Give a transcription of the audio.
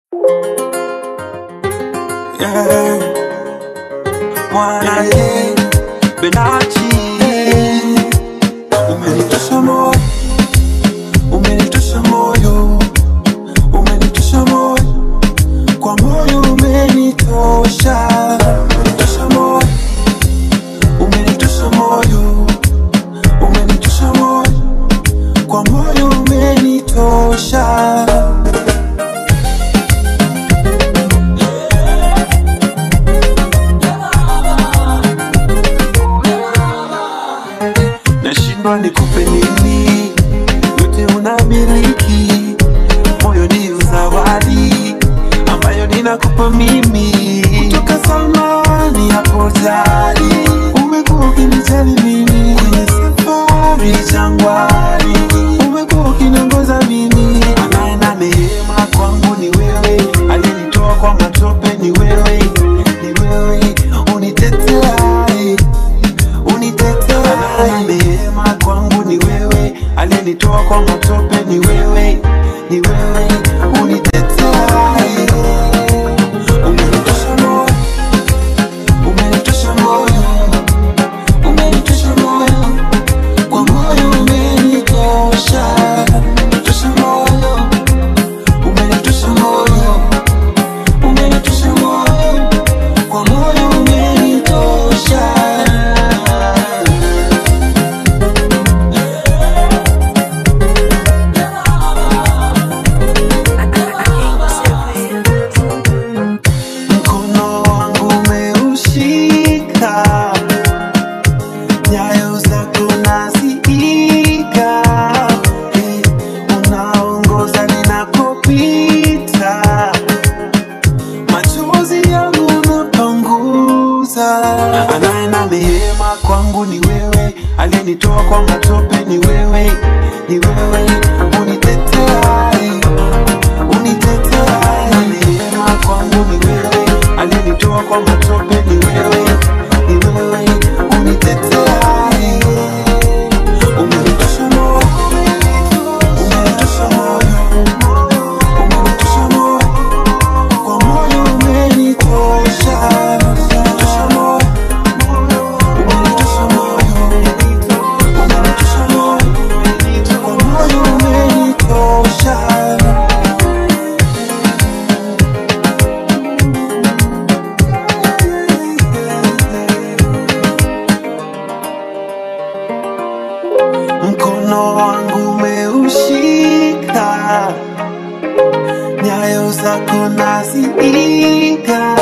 Yeah, Benachi, umenitosha moyo, umenitosha moyo, umenitosha moyo, kwa moyo umenitosha, umenitosha moyo, umenitosha moyo, umenitosha moyo, kwa moyo umenitosha. Nikupe nini, yote unamiliki. Moyo ni zawadi ambayo ninakupa mimi kutoka zamani hapo jali. Umekuwa ukinijali mimi kwenye safari jangwani, umekuwa ukiniongoza mimi. Anaenda neema kwangu ni wewe, aliyenitoa kwa matope ni wewe, ni wewe unitetea, unitetea. Neema kwangu ni wewe, aliyenitoa kwa matope ni wewe, ni wewe unitetea. Umenitosha moyo, umenitosha moyo, umenitosha moyo, kwa moyo umenitosha. Umenitosha moyo, umenitosha moyo, umenitosha moyo, kwa moyo umenitosha. Mkono wangu umeushika, nyayo zako ninaziiga, unaongoza ninakopita, machozi yangu unapanguza. Anaenda neema kwangu ni wewe, aliyenitoa kwa matope ni wewe, ni wewe unitetea, unitetea. Neema kwangu ni wewe, aliyenitoa kwa matope ni wewe, ni wewe unitetea. Umenitosha moyo, umenitosha moyo, umenitosha moyo, kwa moyo umenitosha. Umenitosha moyo, umenitosha moyo, umenitosha moyo, kwa moyo umenitosha. Mkono wangu umeushika, nyayo zako ninaziiga,